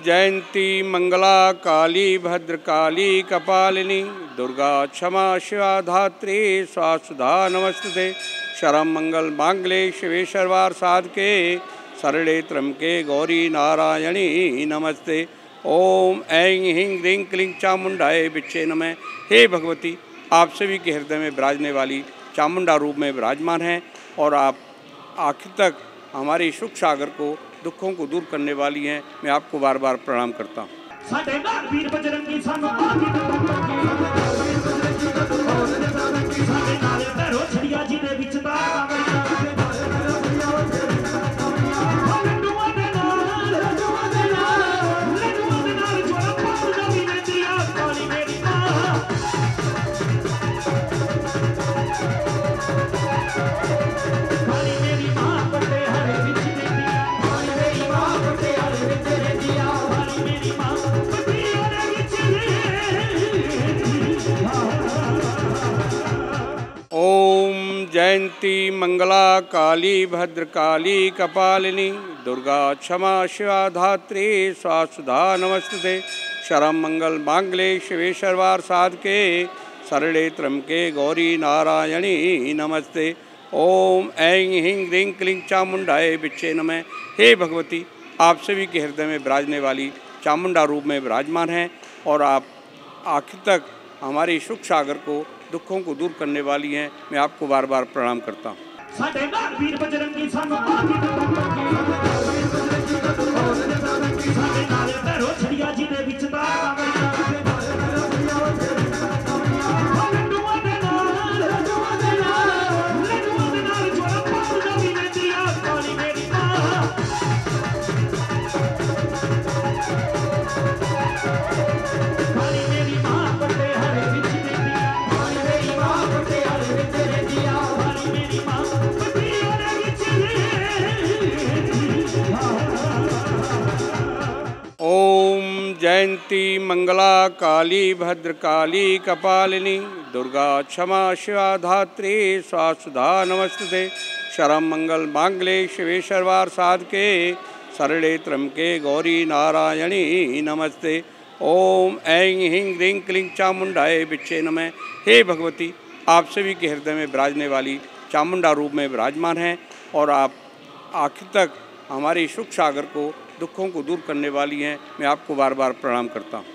जयंती मंगला काली भद्रकाली कपालिनी दुर्गा क्षमा शिवा धात्री स्वासुधा नमस्ते। शरम मंगल मांगले शिवे सर्वार साधके शरणे त्र्यंबके गौरी नारायणी नमस्ते। ओम ऐं ह्रीं क्लीं क्लीं चामुंडाय बिच्छे नमः। हे भगवती, आप सभी के हृदय में विराजने वाली चामुंडा रूप में विराजमान हैं और आप आखिर तक हमारे सुख सागर को, दुखों को दूर करने वाली हैं। मैं आपको बार बार प्रणाम करता हूँ। ओम जयंती मंगला काली भद्रकाली कपालिनी दुर्गा क्षमा शिवा धात्री स्वासुधा नमस्ते। शरम मंगल मांगले शिवे सर्वार साधके शरणे त्र्यंबके गौरी नारायणी नमस्ते। ओम ऐं ह्रीं क्लीं क्लीं चामुंडाय बिच्छे नमः। हे भगवती, आप सभी के हृदय में विराजने वाली चामुंडा रूप में विराजमान हैं और आप आखिर तक हमारे सुख सागर को, दुखों को दूर करने वाली हैं। मैं आपको बार बार प्रणाम करता हूँ। ओम जयंती मंगला काली भद्रकाली कपालिनी दुर्गा क्षमा शिवा धात्री स्वासुधा नमस्ते। शरम मंगल मांगले शिवे सर्वार साधके शरणे त्र्यंबके गौरी नारायणी नमस्ते। ओम ऐं ह्रीं क्लीं क्लीं चामुंडाय बिच्छे नमः। हे भगवती, आप सभी के हृदय में विराजने वाली चामुंडा रूप में विराजमान हैं और आप आखिर तक हमारे सुख सागर को, दुखों को दूर करने वाली हैं। मैं आपको बार बार प्रणाम करता हूँ।